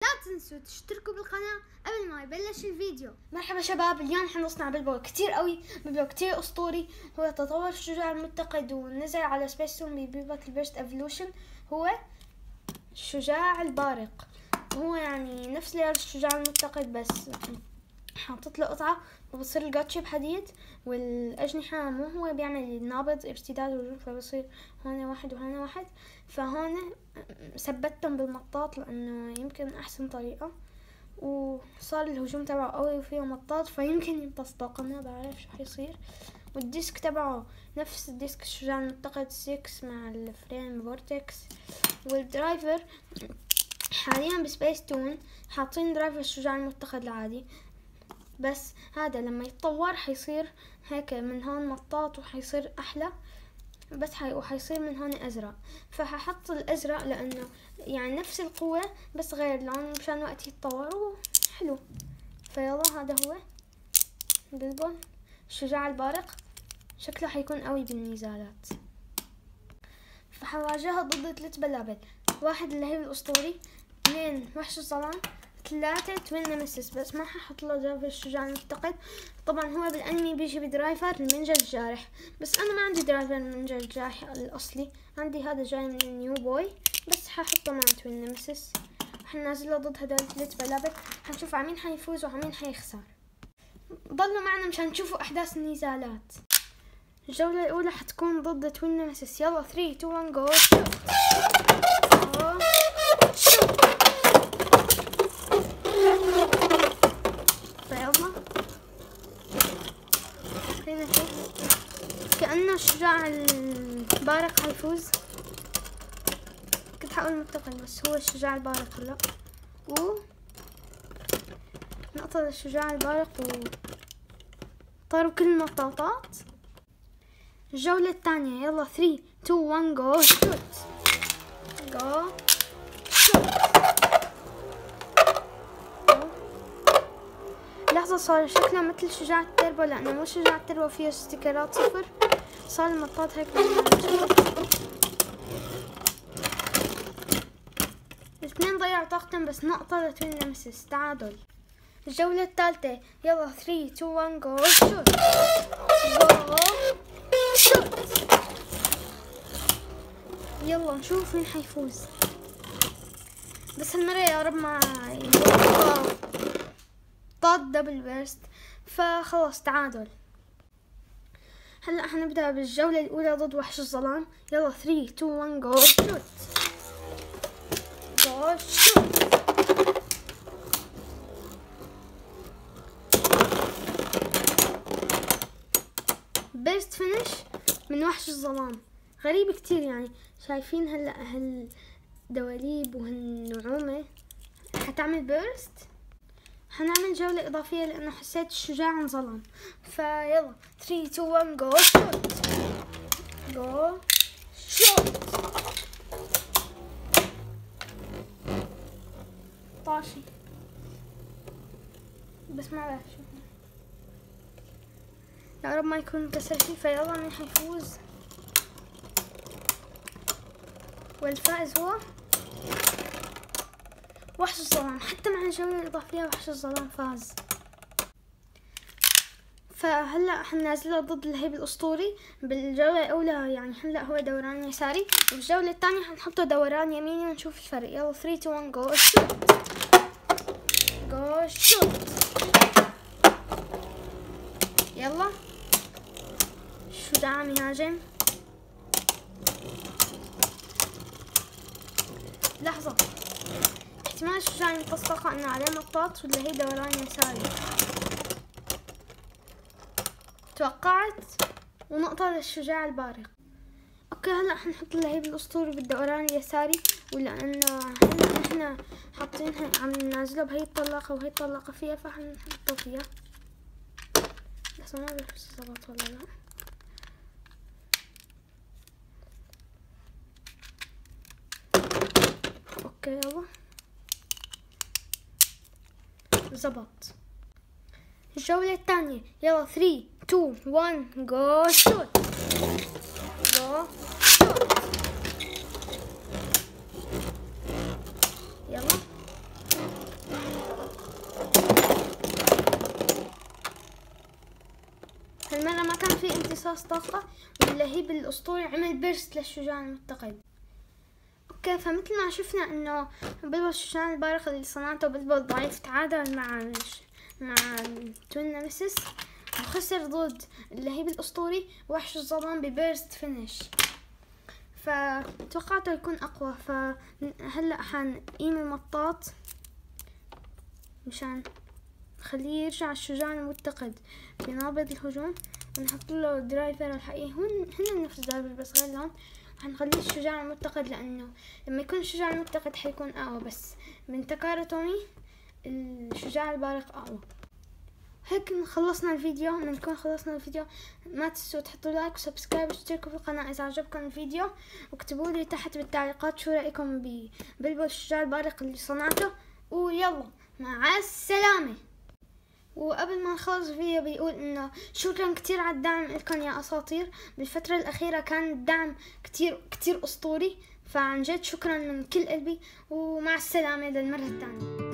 تنسوا تشتركوا بالقناة قبل ما يبلش الفيديو. مرحبا شباب، اليوم حنصنع بلبل كتير قوي، بلبل كتير اسطوري. هو تطور الشجاع المتقد ونزل على سبيستون ببيبة البيرست ايفولوشن. هو الشجاع البارق، هو يعني نفس لير الشجاع المتقد بس حاطط له قطعة وبصير الجاتشي بحديد، والأجنحة مو هو بيعمل نابض ارتداد وجود، فبصير هون واحد وهون واحد. فهون ثبتهم بالمطاط لأنه يمكن أحسن طريقة، وصار الهجوم تبعه قوي وفيه مطاط فيمكن يمتص طاقة، ما بعرف شو حيصير. والديسك تبعه نفس الديسك الشجاع المتقد 6 مع الفريم فورتكس. والدرايفر حاليا بسبيس تون حاطين درايفر الشجاع المتقد العادي، بس هذا لما يتطور حيصير هيك من هون مطاط وحيصير احلى، بس وحيصير من هون ازرق. فححط الازرق لانه يعني نفس القوة بس غير لون مشان وقت يتطور وحلو. فيلا هذا هو بلبل الشجاع البارق، شكله حيكون قوي بالنزالات. فحواجهها ضد 3 بلابل: 1 اللهيب الاسطوري، 2 وحش الظلام، 3 توين نمسيس. بس ما ححط له درايفر الشجاع المتقد. طبعا هو بالانمي بيجي بدرايفر المنجل الجارح، بس انا ما عندي درايفر المنجل الجارح الاصلي، عندي هذا جاي من النيو بوي، بس ححطه مع توين نمسيس. حننزله ضد هدول 3 بلابل، حنشوف عمين حيفوز وعمين حيخسر. ضلوا معنا مشان تشوفوا احداث النزالات. الجولة الاولى حتكون ضد توين نمسيس. يلا 3 2 1 جو شوت. فيلا كأنه الشجاع البارق حيفوز. كنت حقول متقن بس هو الشجاع البارق هلا. نقطة الشجاع البارق طاروا كل المطاطات. الجولة الثانية يلا 3 2 1 جو شوت. جو شوت. لحظة، صار شكله مثل شجاع التربو، لأنه مو شجاع التربو فيه استيكرات 0، صار المطاط هيك. الاثنين ضيعوا طاقتهم بس نقطة لتوين نمسيس. تعادل. الجولة الثالثة يلا 3 2 1 جو شوت. جو شوت. يلا نشوف مين حيفوز، بس هالمرة يا رب ما طاد دبل بيرست. فخلص تعادل. هلا حنبدأ بالجولة الأولى ضد وحش الظلام. يلا 3 2 1 جو شوت. جو شوت. بيرست فينش من وحش الظلام، غريب كتير يعني. شايفين هلا هالدواليب وهالنعومة حتعمل بيرست. حنعمل جولة إضافية لأنه حسيت الشجاع انظلم. فيلا 3 2 1 جو شوت. جو شوت. طاشي بس ما بعرف شو، يا رب ما يكون كسر شي. فيلا مين حيفوز؟ والفائز هو وحش الظلام. حتى مع الجولة الإضافية وحش الظلام فاز. فهلا حننزله ضد اللهيب الأسطوري. بالجولة الأولى يعني هلا هو دوران يساري، وبالجولة الثانية حنحطه دوران يميني ونشوف الفرق. يلا 3 2 1 جو شوت. جو شوت. يلا الشجاع عم يهاجم. لحظة، احتمال الشجاع يمتص طاقة انه عليه مطاط ولا هي دوران يساري. توقعت، ونقطة للشجاع البارق. اوكي هلا حنحط اللهيب الاسطوري بالدوران اليساري، ولانه هلا نحنا حاطينها عم ننزله بهي الطلاقة وهي الطلاقة فيها، فحنحطه فيها. بس ما بعرف اذا زبط ولا لا. اوكي يلا زبط. الجولة الثانية يلا 3 2 1 جو شوت. جو شوت. يلا امتصاص طاقة، واللهيب الأسطوري عمل بيرست للشجاع المتقد. اوكي، فمثل ما شفنا انه بلبل الشجاع البارق اللي صنعته بلبل ضعيف تعادل مع توين نمسيس وخسر ضد اللهيب الأسطوري وحش الظلام ببيرست فينيش، فتوقعته يكون أقوى. فهلأ حنقيم المطاط مشان خليه يرجع الشجاع المتقد بنابض الهجوم، ونحط له درايفر الحقيقي هن نفس الدرايفر بس غير لون. وحنخليه الشجاع المتقد لأنه لما يكون الشجاع المتقد حيكون أقوى، بس من تكارا تومي الشجاع البارق أقوى. هيك خلصنا الفيديو. منكون خلصنا الفيديو، ما تنسوا تحطوا لايك وسبسكرايب واشتركوا في القناة إذا عجبكم الفيديو، واكتبوا لي تحت بالتعليقات شو رأيكم ببلبل الشجاع البارق اللي صنعته. ويلا مع السلامة. وقبل ما نخلص الفيديو بيقول انه شكرا كتير على الدعم لكم يا اساطير. بالفترة الاخيرة كان الدعم كتير اسطوري، فعن جد شكرا من كل قلبي، ومع السلامة للمرة الثانية.